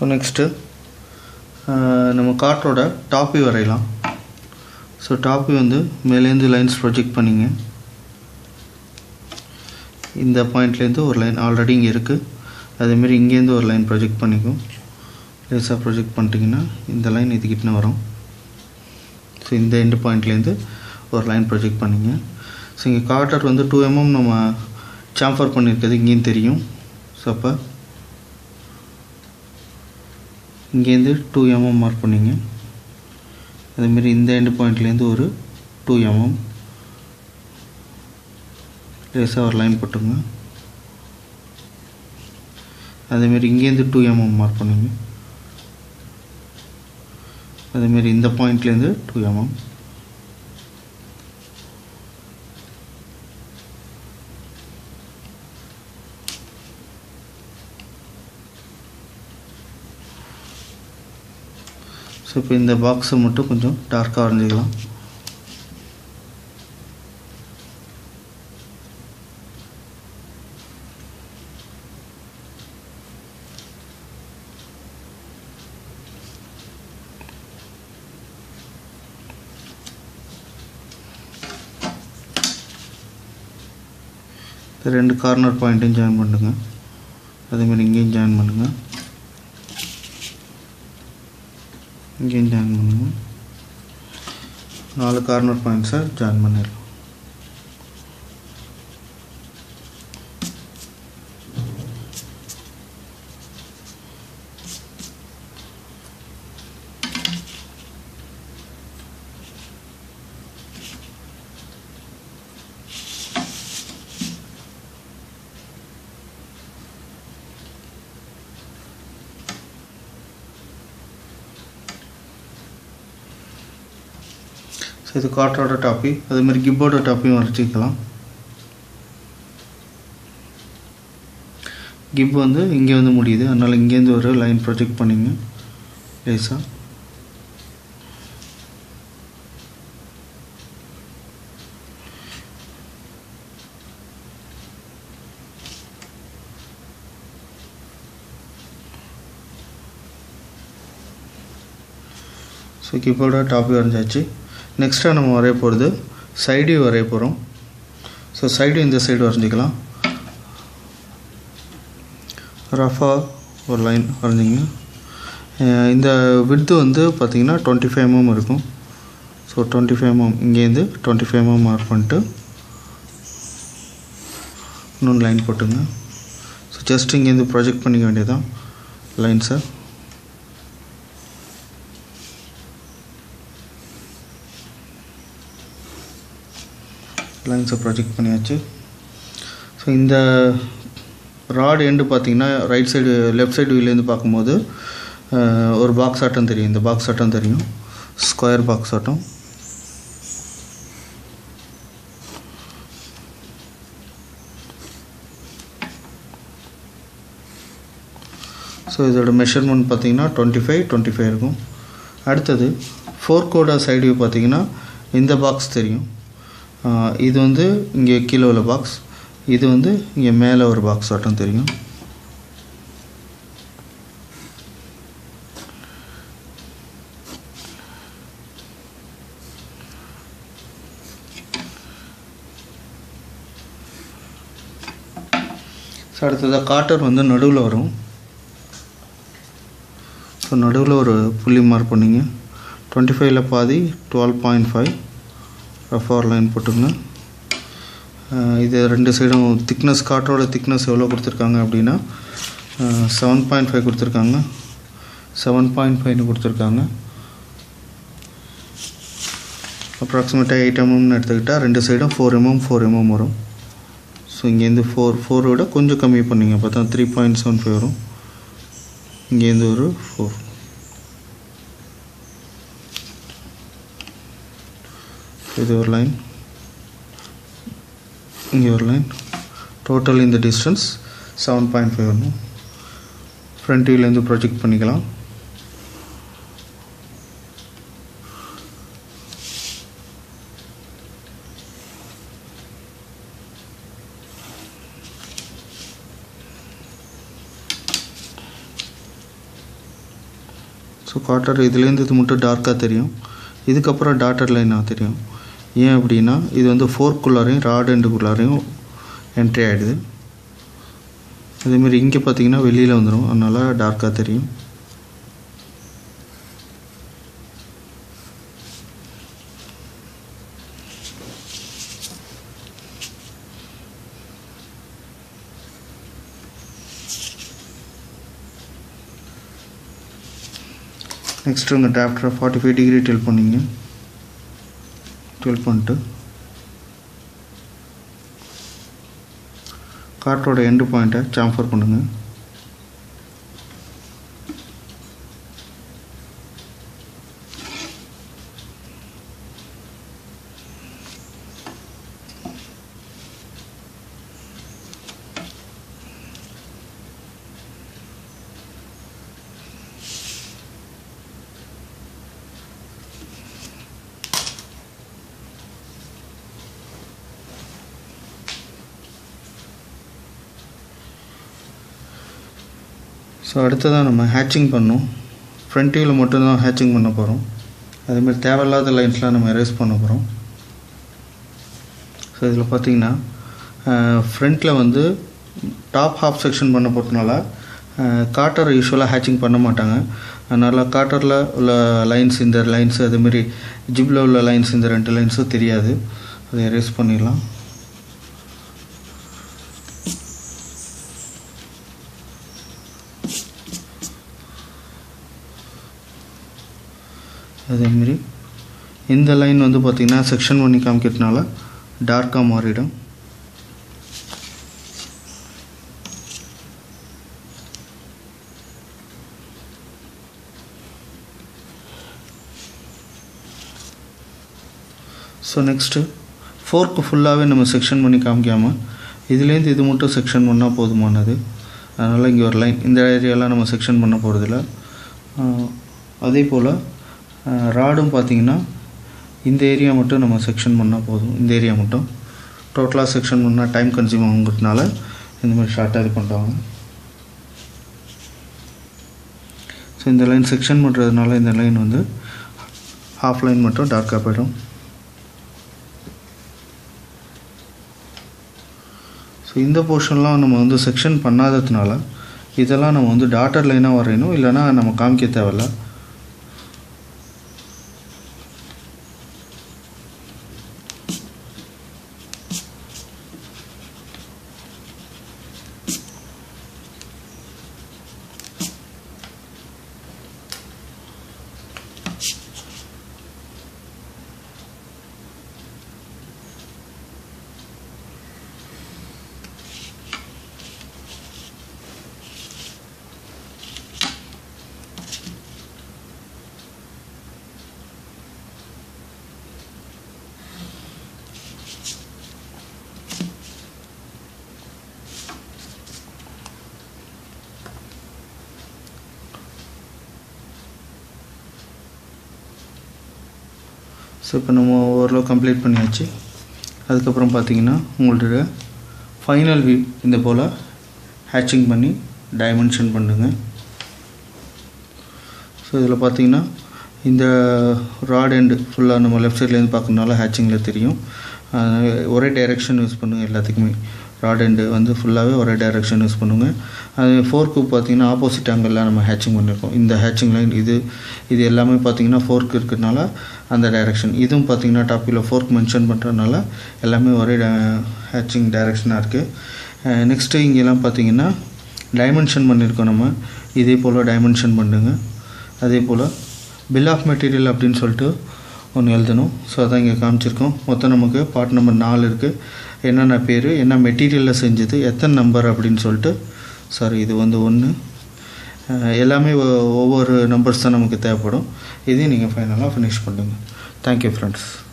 So next நம்ம கார்ட்டோட top view வரையலாம். ஸோ டாப் வியூ வந்து மேலேருந்து லைன்ஸ் ப்ரொஜெக்ட் பண்ணிங்க. இந்த பாயிண்ட்லேருந்து ஒரு லைன் ஆல்ரெடி இங்கே இருக்குது. அதேமாரி இங்கேருந்து ஒரு லைன் ப்ரொஜெக்ட் பண்ணிக்கும். லேஸாக ப்ரொஜெக்ட் பண்ணிட்டீங்கன்னா இந்த லைன் இதுக்கிட்டே வரும். ஸோ இந்த எண்டு பாயிண்ட்லேருந்து ஒரு லைன் ப்ரொஜெக்ட் பண்ணிங்க. ஸோ இங்கே கார்ட்டர் வந்து 2 mm நம்ம சாம்ஃபர் பண்ணியிருக்கிறது இங்கேயும் தெரியும். ஸோ அப்போ இங்கேருந்து 2 mm மார்க் பண்ணிங்க. அதேமாரி இந்த எண்டு பாயிண்ட்லேருந்து ஒரு 2 mm லேஸாக ஒரு லைன் போட்டுங்க. அதேமாரி இங்கேருந்து 2 mm மார்க் பண்ணுங்க. அதேமாரி இந்த பாயிண்ட்லேருந்து 2 mm. ஸோ இப்போ இந்த பாக்ஸை மட்டும் கொஞ்சம் டார்க்காக வரைஞ்சிக்கலாம். ரெண்டு கார்னர் பாயிண்ட்டையும் ஜாயின் பண்ணுங்க. அதேமாதிரி இங்கேயும் ஜாயின் பண்ணுங்கள். இங்கேயும் ஜாயின் பண்ணுங்க. 4 கார்னர் பாயிண்ட்ஸை ஜாயின் பண்ணிடலாம். ஸோ இது கார்ட்டரோட டாப்பி. அதேமாதிரி கிப்போட டாப்பியும் வரைச்சிக்கலாம். கிப் வந்து இங்கே வந்து முடியுது. அதனால் இங்கேருந்து ஒரு லைன் ப்ரொஜெக்ட் பண்ணிங்க லேஸாக. ஸோ கிப்போட டாப்பி வரைஞ்சாச்சு. நெக்ஸ்ட்டாக நம்ம வரைய போகிறது சைடு வியூ வரைய போகிறோம். ஸோ சைடு இந்த சைடு வரைஞ்சிக்கலாம். ரஃபாக ஒரு லைன் வரைஞ்சிங்க. இந்த விட்த்து வந்து பார்த்திங்கன்னா 25 mm இருக்கும். ஸோ 25 mm இங்கேருந்து 25 mm மார்க் பண்ணிட்டு இன்னொன்று லைன் போட்டுங்க. ஸோ ஜஸ்ட் இங்கேருந்து ப்ரொஜெக்ட் பண்ணிக்க வேண்டியதான் லைன்ஸை. லைன்ஸை ப்ரொஜெக்ட் பண்ணியாச்சு. ஸோ இந்த ராட் எண்டு பார்த்திங்கன்னா ரைட் சைடு லெஃப்ட் சைடு வியூலேருந்து பார்க்கும்போது ஒரு பாக்ஸ் ஆட்டம் தெரியும். இந்த பாக்ஸ் ஆட்டம் தெரியும், ஸ்கொயர் பாக்ஸ் ஆட்டம். ஸோ இதோட மெஷர்மெண்ட் பார்த்திங்கன்னா 25 இருக்கும். அடுத்தது ஃபோர்க்கோட சைடு வியூ பார்த்திங்கன்னா இந்த பாக்ஸ் தெரியும். இது வந்து இங்கே கீழே உள்ள பாக்ஸ், இது வந்து இங்கே மேலே ஒரு பாக்ஸ் ஆட்டம் தெரியும். ஸோ அடுத்ததாக கார்ட்டர் வந்து நடுவில் வரும். ஸோ நடுவில் ஒரு புள்ளி மார்க் பண்ணிங்க. 25ல் பாதி 12.5 ரஃபாக லைன் போட்டுங்க. இது ரெண்டு சைடும் திக்னஸ், கார்ட்டரோட திக்னஸ் எவ்வளோ கொடுத்துருக்காங்க அப்படின்னா 7.5 கொடுத்துருக்காங்க. 7.5 கொடுத்துருக்காங்க. அப்ராக்சிமேட்டாக 8 mm எடுத்துக்கிட்டால் ரெண்டு சைடும் 4 mm வரும். ஸோ இங்கேருந்து 4 விட கொஞ்சம் கம்மி பண்ணிங்க, பார்த்தா 3.75 வரும். இங்கேருந்து ஒரு 4. இது ஒரு லைன், இங்கே ஒரு லைன். டோட்டல் இந்த டிஸ்டன்ஸ் 7.5 வரணும். ஃப்ரண்ட் வியூலேருந்து ப்ரொஜெக்ட் பண்ணிக்கலாம். ஸோ குவார்ட்டர் இதுலேருந்து இது மட்டும் டார்க்காக தெரியும், இதுக்கப்புறம் டாட்டட் லைனாக தெரியும். ஏன் அப்படின்னா இது வந்து ஃபோர்க்குள்ளாரையும் ராட் எண்டுக்குள்ளாரையும் என்ட்ரி ஆகிடுது. அதேமாரி இங்கே பார்த்தீங்கன்னா வெளியில் வந்துடும், அதனால் டார்க்காக தெரியும். நெக்ஸ்ட்டு உங்கள் டிராஃப்டரை 45 டிகிரி டில் பண்ணிங்க. டில் பண்ணிட்டு கார்ட்டோட எண்டு பாயிண்ட்டை சாம்ஃபர் பண்ணுங்கள். ஸோ அடுத்ததான் நம்ம ஹேட்சிங் பண்ணோம். ஃப்ரண்ட் வியூவில் மட்டும்தான் ஹேட்சிங் பண்ண போகிறோம். அதேமாதிரி தேவையில்லாத லைன்ஸ்லாம் நம்ம எரேஸ் பண்ண போகிறோம். ஸோ இதில் பார்த்திங்கன்னா ஃப்ரண்ட்டில் வந்து டாப் ஹாஃப் செக்ஷன் பண்ண போகிறதுனால கார்ட்டர் யூஸ்வலாக ஹேட்சிங் பண்ண மாட்டாங்க. அதனால் கார்ட்டரில் உள்ள லைன்ஸ், இந்த லைன்ஸு, அதேமாரி ஜிப்பில் உள்ள லைன்ஸ், இந்த 2 லைன்ஸும் தெரியாது. அதை எரேஸ் பண்ணிடலாம். அதேமாரி இந்த லைன் வந்து பார்த்திங்கன்னா செக்ஷன் பண்ணி காமிக்கிறதுனால டார்க்காக மாறிடும். ஸோ நெக்ஸ்ட்டு ஃபோர்க்கு ஃபுல்லாகவே நம்ம செக்ஷன் பண்ணி காமிக்காமல் இதுலேருந்து இது மட்டும் செக்ஷன் பண்ணால் போதுமானது. அதனால் இங்கே ஒரு லைன், இந்த ஏரியாலாம் நம்ம செக்ஷன் பண்ண போகிறதில்ல. அதே போல் ராடும் பார்த்திங்கன்னா இந்த ஏரியா மட்டும் நம்ம செக்ஷன் பண்ணால் போதும். இந்த ஏரியா மட்டும் டோட்டலாக செக்ஷன் பண்ணால் டைம் கன்சியூம் ஆகுங்கிறதுனால இந்தமாதிரி ஷார்ட்டாக இது பண்ணுறாங்க. ஸோ இந்த லைன் செக்ஷன் பண்ணுறதுனால இந்த லைன் வந்து ஹாஃப் லைன் மட்டும் டார்க்காக போய்டும். ஸோ இந்த போர்ஷன்லாம் நம்ம வந்து செக்ஷன் பண்ணாததுனால இதெல்லாம் நம்ம வந்து டாட்டட் லைனாக வரையணும், இல்லைனா நம்ம காமிக்க தேவையில்ல. ஸோ இப்போ நம்ம ஓரளவு கம்ப்ளீட் பண்ணியாச்சு. அதுக்கப்புறம் பார்த்திங்கன்னா உங்களோட ஃபைனல் வியூ இந்த போல் ஹேட்சிங் பண்ணி டைமென்ஷன் பண்ணுங்க. ஸோ இதில் பார்த்திங்கன்னா இந்த ராட் எண்டு ஃபுல்லாக நம்ம லெஃப்ட் சைட்லேருந்து பார்க்கறதுனால ஹேட்சிங்கில் தெரியும். ஒரே டைரெக்ஷன் யூஸ் பண்ணுங்கள் எல்லாத்துக்குமே. ராட் எண்டு வந்து ஃபுல்லாகவே ஒரே டைரெக்ஷன் யூஸ் பண்ணுங்கள். அது ஃபோர்க்கு பார்த்திங்கன்னா ஆப்போசிட் ஆங்கிளில் நம்ம ஹேட்சிங் பண்ணியிருக்கோம். இந்த ஹேட்சிங் லைன் இது எல்லாமே பார்த்திங்கன்னா ஃபோர்க்கு இருக்கிறதுனால அந்த டைரெக்ஷன், இதுவும் பார்த்திங்கன்னா டாப்பில் ஃபோர்க் மென்ஷன் பண்ணுறதுனால எல்லாமே ஒரே ஹேட்சிங் டைரெக்ஷனாக இருக்குது. நெக்ஸ்ட்டு இங்கெல்லாம் பார்த்திங்கன்னா டைமென்ஷன் பண்ணியிருக்கோம் நம்ம. இதே போல் டைமென்ஷன் பண்ணுங்க. அதே போல் பில் ஆஃப் மெட்டீரியல் அப்படின்னு சொல்லிட்டு ஒன்று எழுதணும். ஸோ அதான் இங்கே காமிச்சிருக்கோம். மொத்தம் நமக்கு பார்ட் நம்பர் 4 இருக்குது. என்னென்ன பேர், என்ன மெட்டீரியலில் செஞ்சது, எத்தனை நம்பர் அப்படின்னு சொல்லிட்டு, சாரி இது வந்து 1, எல்லாமே ஒவ்வொரு நம்பர்ஸ் தான் நமக்கு தேவைப்படும். இதையும் நீங்கள் ஃபைனலாக ஃபினிஷ் பண்ணுங்கள். Thank you friends.